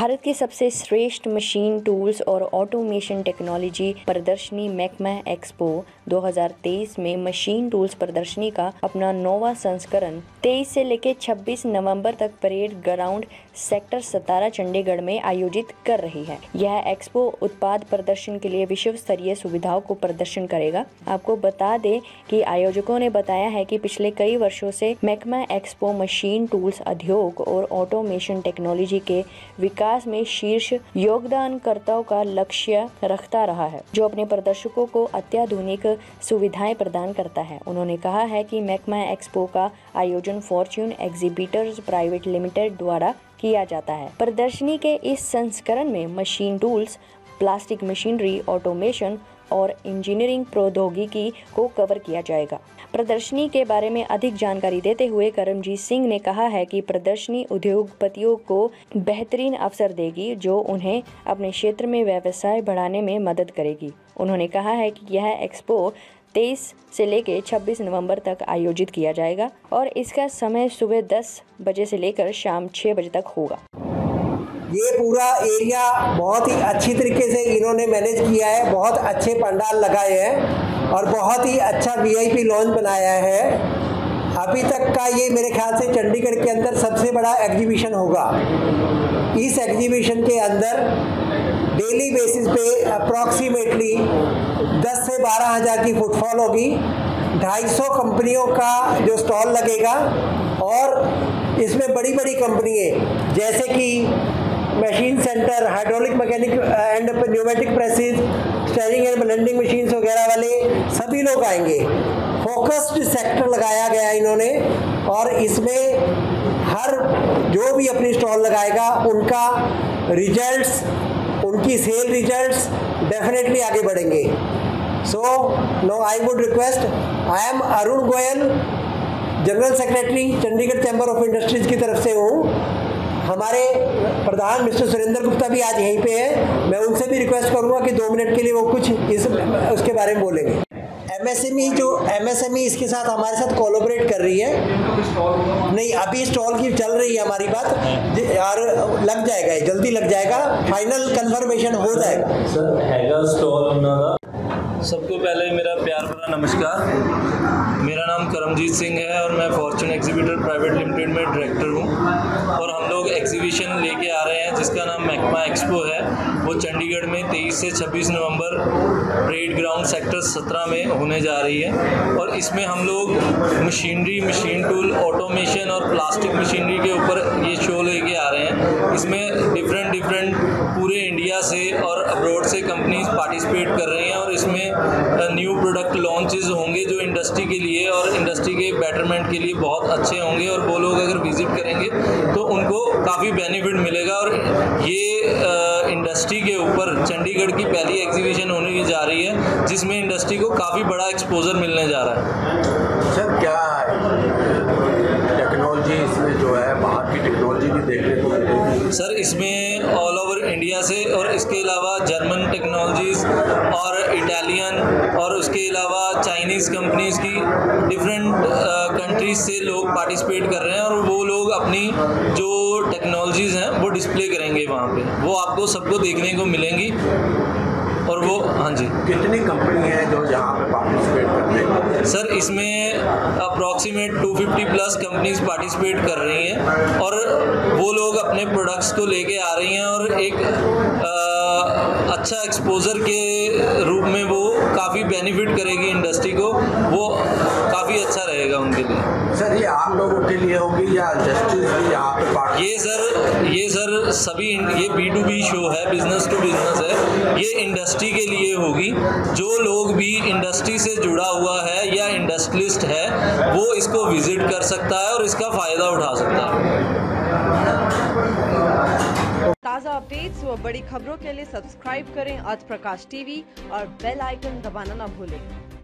भारत की सबसे श्रेष्ठ मशीन टूल्स और ऑटोमेशन टेक्नोलॉजी प्रदर्शनी मैकमा एक्सपो 2023 में मशीन टूल्स प्रदर्शनी का अपना 9वां संस्करण 23 से लेकर 26 नवंबर तक परेड ग्राउंड सेक्टर 17 चंडीगढ़ में आयोजित कर रही है। यह एक्सपो उत्पाद प्रदर्शन के लिए विश्व स्तरीय सुविधाओं को प्रदर्शन करेगा। आपको बता दें कि आयोजकों ने बताया है कि पिछले कई वर्षों से मैकमा एक्सपो मशीन टूल्स उद्योग और ऑटोमेशन टेक्नोलॉजी के विकास में शीर्ष योगदानकर्ताओं का लक्ष्य रखता रहा है, जो अपने प्रदर्शकों को अत्याधुनिक सुविधाएं प्रदान करता है। उन्होंने कहा है कि मैकमा एक्सपो का आयोजन फॉर्च्यून एग्जीबिटर्स प्राइवेट लिमिटेड द्वारा किया जाता है। प्रदर्शनी के इस संस्करण में machine tools, plastic machinery, automation और इंजीनियरिंग प्रौद्योगिकी को कवर किया जाएगा। प्रदर्शनी के बारे में अधिक जानकारी देते हुए करमजीत सिंह ने कहा है कि प्रदर्शनी उद्योगपतियों को बेहतरीन अवसर देगी, जो उन्हें अपने क्षेत्र में व्यवसाय बढ़ाने में मदद करेगी। उन्होंने कहा है कि यह एक्सपो 23 से लेकर 26 नवंबर तक आयोजित किया जाएगा और इसका समय सुबह 10 बजे से लेकर शाम 6 बजे तक होगा। ये पूरा एरिया बहुत ही अच्छी तरीके से इन्होंने मैनेज किया है। बहुत अच्छे पंडाल लगाए हैं और बहुत ही अच्छा वीआईपी लॉन्च बनाया है। अभी तक का ये मेरे ख्याल से चंडीगढ़ के अंदर सबसे बड़ा एग्जीबिशन होगा। इस एग्जीबिशन के अंदर डेली बेसिस पे अप्रॉक्सीमेटली 10 से 12 हज़ार की फुटफॉल होगी। 250 कंपनियों का जो स्टॉल लगेगा और इसमें बड़ी बड़ी कंपनियाँ जैसे कि machine center, hydraulic mechanic and pneumatic presses, steering and blending machines वगैरह वाले सभी लोग आएंगे। फोकस्ड सेक्टर लगाया गया है इन्होंने और इसमें हर जो भी अपनी स्टॉल लगाएगा उनका रिजल्ट्स, उनकी सेल रिजल्ट्स डेफिनेटली आगे बढ़ेंगे। So no I would request, I am Arun Goyal, general secretary Chandigarh chamber of industries की तरफ से हूँ। हमारे प्रधान मिस्टर सुरेंद्र गुप्ता भी आज यहीं पे है। मैं उनसे भी रिक्वेस्ट करूंगा कि 2 मिनट के लिए वो कुछ उसके बारे में बोलेंगे। एमएसएमई इसके साथ हमारे साथ कोलैबोरेट कर रही है। नहीं, अभी स्टॉल की चल रही है हमारी बात और लग जाएगा, जल्दी लग जाएगा, फाइनल कंफर्मेशन हो जाएगा। सर हैगा स्टॉल सबको पहले मेरा प्यार भरा नमस्कार। मेरा नाम करमजीत सिंह है और मैं फॉर्च्यून एग्जीबिटर प्राइवेट लिमिटेड में डायरेक्टर हूँ और हम लोग एग्जीबिशन लेके आ रहे हैं जिसका नाम मैकमा एक्सपो है। वो चंडीगढ़ में 23 से 26 नवंबर परेड ग्राउंड सेक्टर 17 में होने जा रही है और इसमें हम लोग मशीनरी, मशीन टूल, ऑटोमेशन और प्लास्टिक मशीनरी के ऊपर ये शो लेके आ रहे हैं। इसमें डिफरेंट पूरे इंडिया से और अब्रॉड से कंपनीज पार्टिसिपेट कर रही हैं और इसमें न्यू प्रोडक्ट लॉन्चेस होंगे जो इंडस्ट्री के लिए और इंडस्ट्री के बेटरमेंट के लिए बहुत अच्छे होंगे और वो लोग अगर विजिट करेंगे तो उनको काफ़ी बेनिफिट मिलेगा। और ये इंडस्ट्री के ऊपर चंडीगढ़ की पहली एग्जीबिशन होने जा रही है जिसमें इंडस्ट्री को काफ़ी बड़ा एक्सपोजर मिलने जा रहा है। सर क्या टेक्नोलॉजी इसमें जो है बाहर की टेक्नोलॉजी भी देखने को मिलेगी? सर इसमें ऑल ओवर इंडिया से और इसके अलावा जर्मन टेक्नोलॉजीज़ और इटालियन और उसके अलावा चाइनीज़ कंपनीज़ की डिफरेंट कंट्रीज से लोग पार्टिसिपेट कर रहे हैं और वो लोग अपनी जो टेक्नोलॉजीज़ हैं वो डिस्प्ले करेंगे वहाँ पे, वो आपको सबको देखने को मिलेंगी। और वो हाँ जी, कितनी कंपनी है जो यहाँ पे पार्टिसिपेट करते हैं? सर इसमें अप्रॉक्सीमेट 250 प्लस कंपनीज पार्टिसिपेट कर रही हैं और वो लोग अपने प्रोडक्ट्स को लेके आ रही हैं और एक अच्छा एक्सपोजर के रूप में वो काफ़ी बेनिफिट करेगी इंडस्ट्री को, वो काफ़ी अच्छा रहेगा उनके लिए। सर ये आम लोगों के लिए होगी या इंडस्ट्रीज भी यहाँ पे ये सर सभी ये B2B शो है, बिजनेस टू बिजनेस है। ये इंडस्ट्री के लिए होगी। जो लोग भी इंडस्ट्री से जुड़ा हुआ है या इंडस्ट्रियलिस्ट है वो इसको विजिट कर सकता है और इसका फ़ायदा उठा सकता है। ताज़ा अपडेट्स व बड़ी खबरों के लिए सब्सक्राइब करें आज प्रकाश टीवी और बेल आइकन दबाना न भूलें।